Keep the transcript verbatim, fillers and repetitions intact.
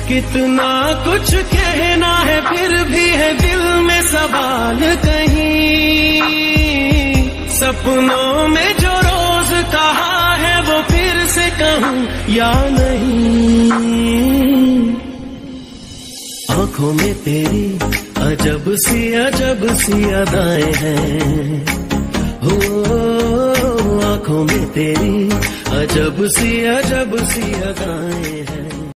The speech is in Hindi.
कितना कुछ कहना है फिर भी है दिल में सवाल कहीं, सपनों में जो रोज कहा है वो फिर से कहूँ या नहीं। आंखों में तेरी अजब सी अजब सी अदाएं हैं, हो आंखों में तेरी अजब सी अजब सी अदाएं हैं।